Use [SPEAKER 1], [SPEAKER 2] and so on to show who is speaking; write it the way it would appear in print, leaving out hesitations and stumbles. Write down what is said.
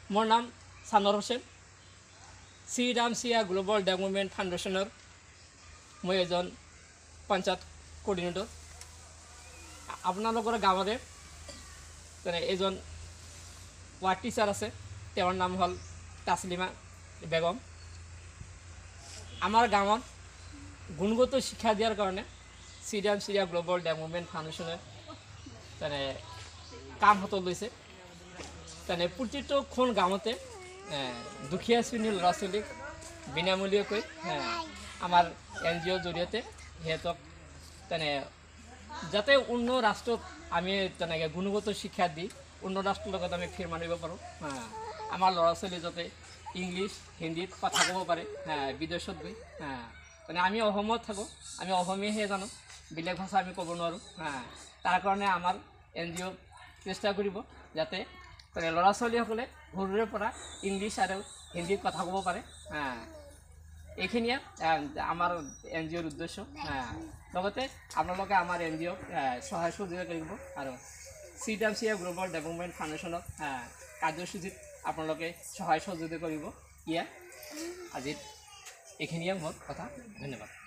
[SPEAKER 1] মোৰ নাম ছানৰ হোসেন শ্ৰীৰাম চিয়া গ্লোবাল ডেভেলপমেণ্ট ফাউণ্ডেশ্যনৰ মই এজন পঞ্চায়ত কোঅৰ্ডিনেটৰ আপোনালোকৰ গাঁৱৰে এজন ৱাৰ্ড টিচাৰ আছে তেওঁৰ নাম হ'ল তাছলিমা বেগম আমাৰ গাঁৱত গুণগত শিক্ষা দিয়াৰ কাৰণে শ্ৰীৰাম চিয়া গ্লোবাল ডেভেলপমেণ্ট ফাউণ্ডেশ্যনে কাম হাতত লৈছে প্ৰতিটোখন গাঁৱতে দুখীয়া শ্ৰেণীৰ ল'ৰা ছোৱালীক বিনামূলীয়াকৈ আমাৰ NGOৰ জৰিয়তে সিহঁতক যাতে উন্নত ৰাষ্ট্ৰত আমি তেনেকৈ গুণগত শিক্ষা দি উন্নত ৰাষ্ট্ৰৰ লগত আমি ফিৰ মাৰিব পাৰোঁ আমাৰ ল'ৰা ছোৱালী যাতে ইংলিছ হিন্দীত কথা ক'ব পাৰে বিদেশত গৈ আমি অসমত থাকোঁ আমি অসমীয়াহে জানো বেলেগ ভাষা আমি ক'ব নোৱাৰোঁ তাৰ কাৰণে আমাৰ NGO চেষ্টা কৰিব যাতে ল'ৰা ছোৱালীসকলে সৰুৰে পৰা ইংলিছ আৰু হিন্দীত কথা ক'ব পাৰে এইখিনিয়ে আমাৰ NGOৰ উদ্দেশ্য লগতে আপোনালোকে আমাৰ NGOক সহায় সহযোগিতা কৰিব আৰু শ্ৰীৰাম চিয়া গ্লোবাল ডেভেলপমেণ্ট ফাউণ্ডেশ্যনক কাৰ্যসূচীত আপোনালোকে সহায় সহযোগিতা কৰিব আজি এইখিনিয়ে মোৰ কথা ধন্যবাদ